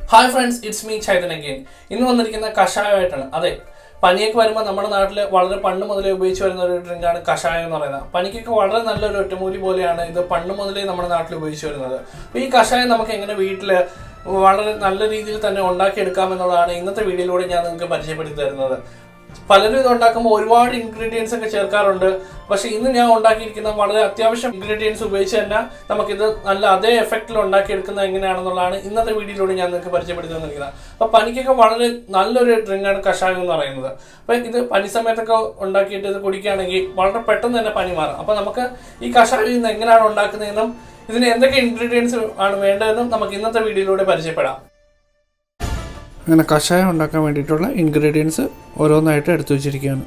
Hi friends, it's me Chaitan again. ഇന്ന് വന്നിരിക്കുന്ന കഷായമായിട്ടാണ്. അതെ, പനിയൊക്കെ വരുമ്പോൾ നമ്മുടെ നാട്ടിൽ വളരെ പണ്ട് മുതലേ ഉപയോഗിച്ച് വരുന്ന ഒരു ഡ്രിങ്കാണ് കഷായം എന്ന് പറയുന്നത്. പനിക്കൊക്കെ വളരെ നല്ലൊരു ഒറ്റമൂലി പോലെയാണ് ഇത് പണ്ട് മുതലേ നമ്മുടെ നാട്ടിൽ ഉപയോഗിച്ച് വരുന്നത്. അപ്പോൾ ഈ കഷായം നമുക്ക് എങ്ങനെ വീട്ടിൽ വളരെ നല്ല രീതിയിൽ തന്നെ ഉണ്ടാക്കിയെടുക്കാമെന്നുള്ളതാണ് ഇന്നത്തെ വീഡിയോയിലൂടെ ഞാൻ നിങ്ങൾക്ക് പരിചയപ്പെടുത്തി തരുന്നത്. പലരും ഇത് ഉണ്ടാക്കുമ്പോൾ ഒരുപാട് ഇൻഗ്രീഡിയൻസ് ഒക്കെ ചേർക്കാറുണ്ട്. പക്ഷെ ഇന്ന് ഞാൻ ഉണ്ടാക്കിയിരിക്കുന്ന വളരെ അത്യാവശ്യം ഇൻഗ്രീഡിയൻസ് ഉപയോഗിച്ച് തന്നെ നമുക്കിത് നല്ല അതേ എഫക്റ്റിൽ ഉണ്ടാക്കിയെടുക്കുന്നത് എങ്ങനെയാണെന്നുള്ളതാണ് ഇന്നത്തെ വീഡിയോയിലൂടെ ഞാൻ നിങ്ങൾക്ക് പരിചയപ്പെടുത്തി തന്നിരിക്കുന്നത്. അപ്പോൾ പനിക്കൊക്കെ വളരെ നല്ലൊരു ഡ്രിങ്കാണ് കഷായം എന്ന് പറയുന്നത്. അപ്പോൾ ഇത് പനി സമയത്തൊക്കെ ഉണ്ടാക്കിയിട്ട് ഇത് കുടിക്കുകയാണെങ്കിൽ വളരെ പെട്ടെന്ന് തന്നെ പനി മാറും. അപ്പോൾ നമുക്ക് ഈ കഷായം ഇന്ന് എങ്ങനെയാണ് ഉണ്ടാക്കുന്നതെന്നും ഇതിന് എന്തൊക്കെ ഇൻഗ്രീഡിയൻസ് ആണ് വേണ്ടതെന്നും നമുക്ക് ഇന്നത്തെ വീഡിയോയിലൂടെ പരിചയപ്പെടാം. അങ്ങനെ കഷായം ഉണ്ടാക്കാൻ വേണ്ടിയിട്ടുള്ള ഇൻഗ്രീഡിയൻസ് ഓരോന്നായിട്ട് എടുത്തു വച്ചിരിക്കുകയാണ്.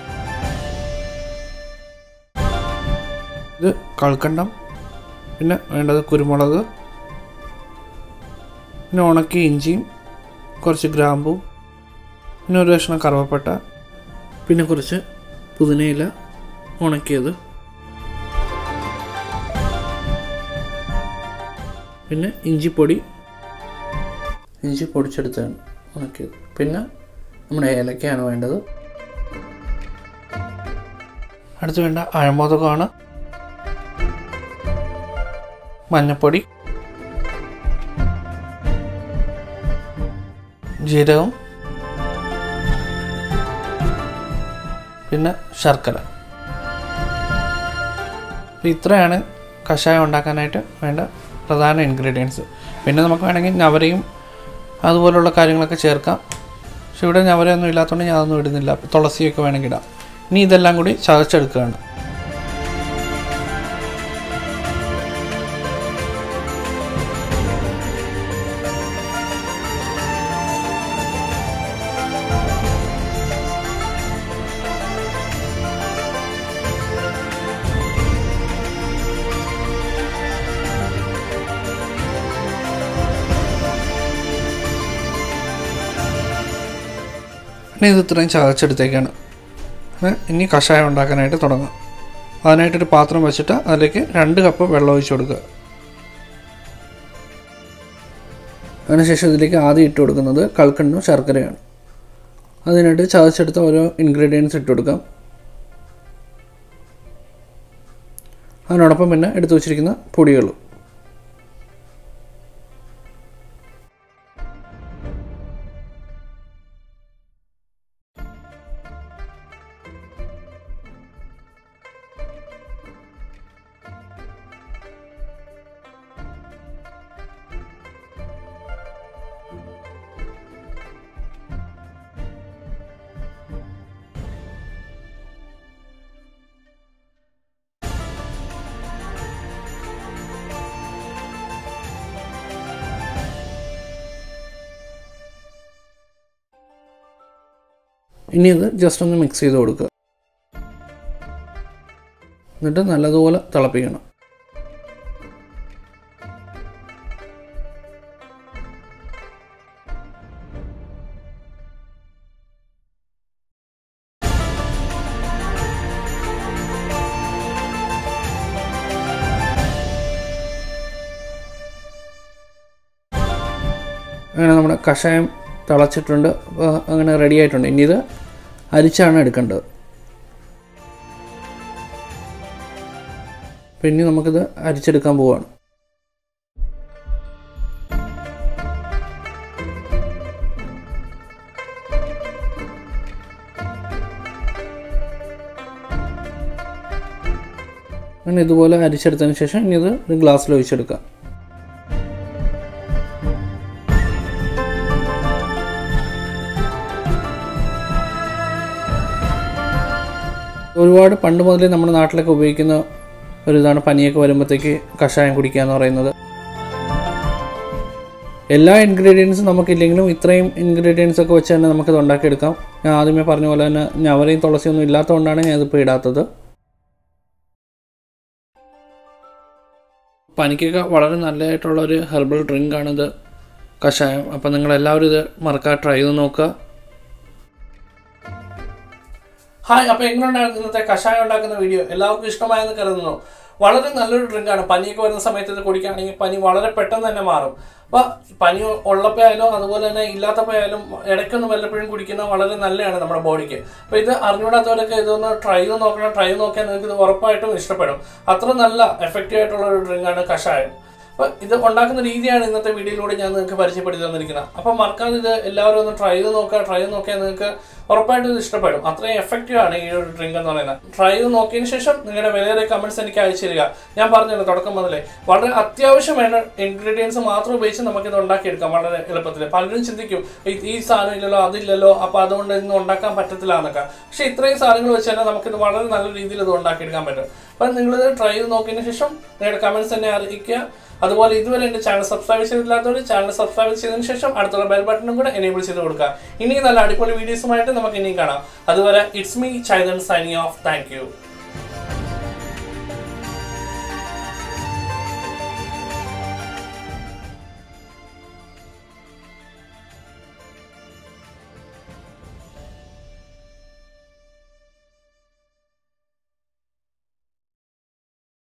ഇത് കൽക്കണ്ടം, പിന്നെ വേണ്ടത് കുരുമുളക്, പിന്നെ ഉണക്കിയ ഇഞ്ചിയും കുറച്ച് ഗ്രാമ്പൂ, പിന്നെ ഒരു കഷ്ണം കറുവപ്പട്ട, പിന്നെ കുറച്ച് പുതിനയില ഉണക്കിയത്, പിന്നെ ഇഞ്ചി പൊടിച്ചെടുത്താണ് ഉണക്കിയത്, പിന്നെ നമ്മുടെ ഏലക്കയാണ് വേണ്ടത്. അടുത്ത് വേണ്ട അഴമോദകമാണ്, മഞ്ഞൾപ്പൊടി, ജീരകം, പിന്നെ ശർക്കര. ഇത്രയാണ് കഷായം ഉണ്ടാക്കാനായിട്ട് വേണ്ട പ്രധാന ഇൻഗ്രീഡിയൻസ്. പിന്നെ നമുക്ക് വേണമെങ്കിൽ നവരയും അതുപോലുള്ള കാര്യങ്ങളൊക്കെ ചേർക്കാം. പക്ഷെ ഇവിടെ ഞവരയൊന്നും ഇല്ലാത്തതുകൊണ്ട് ഞാൻ അതൊന്നും ഇടുന്നില്ല. തുളസിയൊക്കെ വേണമെങ്കിൽ ഇടാം. ഇനി ഇതെല്ലാം കൂടി ചതച്ചെടുക്കുകയാണ്. ഇനി ഇത് ഇത്രയും ചതച്ചെടുത്തേക്കാണ്. ഇനി കഷായം ഉണ്ടാക്കാനായിട്ട് തുടങ്ങാം. അതിനായിട്ടൊരു പാത്രം വെച്ചിട്ട് അതിലേക്ക് 2 കപ്പ് വെള്ളം ഒഴിച്ച് കൊടുക്കുക. അതിനുശേഷം ഇതിലേക്ക് ആദ്യം ഇട്ട് കൊടുക്കുന്നത് കൽക്കണ്ടും ശർക്കരയാണ്. അതിനായിട്ട് ചതച്ചെടുത്ത ഓരോ ഇൻഗ്രീഡിയൻസ് ഇട്ട് കൊടുക്കാം. അതിനോടൊപ്പം പിന്നെ എടുത്തു വച്ചിരിക്കുന്ന പൊടികളും. ഇനി ഇത് ജസ്റ്റ് ഒന്ന് മിക്സ് ചെയ്ത് കൊടുക്കുക. എന്നിട്ട് നല്ലതുപോലെ തിളപ്പിക്കണം. അങ്ങനെ നമ്മുടെ കഷായം തിളച്ചിട്ടുണ്ട്. അങ്ങനെ റെഡി ആയിട്ടുണ്ട്. ഇനി ഇത് അരിച്ചാണ് എടുക്കേണ്ടത്. പിന്നെ നമുക്കിത് അരിച്ചെടുക്കാൻ പോവുകയാണ്. അങ്ങനെ ഇതുപോലെ അരിച്ചെടുത്തതിന് ശേഷം ഇനി ഇത് ഒരു ഗ്ലാസ്സിൽ ഒഴിച്ചെടുക്കാം. ഒരുപാട് പണ്ട് മുതലേ നമ്മുടെ നാട്ടിലൊക്കെ ഉപയോഗിക്കുന്ന ഒരിതാണ് പനിയൊക്കെ വരുമ്പോഴത്തേക്ക് കഷായം കുടിക്കുക എന്ന് പറയുന്നത്. എല്ലാ ഇൻഗ്രീഡിയൻസും നമുക്കില്ലെങ്കിലും ഇത്രയും ഇൻഗ്രീഡിയൻസ് ഒക്കെ വെച്ച് തന്നെ നമുക്കിത് ഉണ്ടാക്കിയെടുക്കാം. ഞാൻ ആദ്യമേ പറഞ്ഞ പോലെ തന്നെ ഞവരയും തുളസിയൊന്നും ഇല്ലാത്തതുകൊണ്ടാണ് ഞാനിതിപ്പോൾ ഇടാത്തത്. പനിക്കൊക്കെ വളരെ നല്ലതായിട്ടുള്ളൊരു ഹെർബൽ ഡ്രിങ്കാണിത് കഷായം. അപ്പോൾ നിങ്ങളെല്ലാവരും ഇത് മറക്കാതെ ട്രൈ ചെയ്ത് നോക്കുക. ഹായ്, അപ്പോൾ എങ്ങനെയുണ്ടായിരുന്നു ഇന്നത്തെ കഷായം ഉണ്ടാക്കുന്ന വീഡിയോ? എല്ലാവർക്കും ഇഷ്ടമായെന്ന് കരുതുന്നു. വളരെ നല്ലൊരു ഡ്രിങ്കാണ്. പനിയൊക്കെ വരുന്ന സമയത്ത് ഇത് കുടിക്കുകയാണെങ്കിൽ പനി വളരെ പെട്ടെന്ന് തന്നെ മാറും. അപ്പോൾ പനി ഉള്ളപ്പോയാലും അതുപോലെ തന്നെ ഇല്ലാത്തപ്പോയാലും ഇടയ്ക്കൊന്ന് വല്ലപ്പോഴും കുടിക്കുന്നത് വളരെ നല്ലതാണ് നമ്മുടെ ബോഡിക്ക്. അപ്പോൾ ഇത് അറിഞ്ഞുകൂടാത്തവരൊക്കെ ഇതൊന്ന് ട്രൈ ചെയ്ത് നോക്കണം. ട്രൈ ചെയ്ത് നോക്കിയാൽ നിങ്ങൾക്ക് ഇത് ഉറപ്പായിട്ടും ഇഷ്ടപ്പെടും. അത്ര നല്ല എഫക്റ്റീവ് ആയിട്ടുള്ള ഒരു ഡ്രിങ്കാണ് കഷായം. അപ്പോൾ ഇത് ഉണ്ടാക്കുന്ന രീതിയാണ് ഇന്നത്തെ വീഡിയോയിലൂടെ ഞാൻ നിങ്ങൾക്ക് പരിചയപ്പെടുത്തി തന്നിരിക്കുന്നത്. അപ്പോൾ മറക്കാതെ ഇത് എല്ലാവരും ഒന്ന് ട്രൈ ചെയ്ത് നോക്കുക. ട്രൈ ചെയ്ത് നോക്കിയാൽ നിങ്ങൾക്ക് ഉറപ്പായിട്ടും ഇത് ഇഷ്ടപ്പെടും. അത്രയും എഫക്റ്റീവ് ആണ് ഈ ഒരു ഡ്രിങ്ക് എന്ന് പറയുന്നത്. ട്രൈ ചെയ്ത് നോക്കിയതിന് ശേഷം നിങ്ങളുടെ വിലയേറിയ കമന്റ്സ് എനിക്ക് അയച്ചു തരിക. ഞാൻ പറഞ്ഞല്ലോ തുടക്കം മുതലേ വളരെ അത്യാവശ്യം വേണ്ട ഇൻഗ്രീഡിയൻസ് മാത്രം ഉപയോഗിച്ച് നമുക്കിത് ഉണ്ടാക്കിയെടുക്കാം വളരെ എളുപ്പത്തിൽ. പലരും ചിന്തിക്കും ഈ സാധനം ഇല്ലല്ലോ, അതില്ലല്ലോ, അപ്പോൾ അതുകൊണ്ട് ഇതൊന്നും ഉണ്ടാക്കാൻ പറ്റത്തില്ല എന്നൊക്കെ. പക്ഷേ ഇത്രയും സാധനങ്ങൾ വെച്ച് തന്നെ നമുക്കിത് വളരെ നല്ല രീതിയിൽ ഇത് ഉണ്ടാക്കിയെടുക്കാൻ പറ്റും. അപ്പം നിങ്ങളിത് ട്രൈ ചെയ്ത് നോക്കിയതിന് ശേഷം നിങ്ങളുടെ കമന്റ്സ് തന്നെ അറിയിക്കുക. അതുപോലെ ഇതുവരെ എൻ്റെ ചാനൽ സബ്സ്ക്രൈബ് ചെയ്തിട്ടില്ലാത്തവർ ചാനൽ സബ്സ്ക്രൈബ് ചെയ്തതിനു ശേഷം അടുത്തുള്ള ബെൽ ബട്ടണും കൂടെ എനേബിൾ ചെയ്ത് കൊടുക്കുക. ഇനി നല്ല അടിപൊളി വീഡിയോസുമായിട്ട് നമുക്ക് ഇനിയും കാണാം. അതുവരെ it's me Chaitan signing off. Thank U.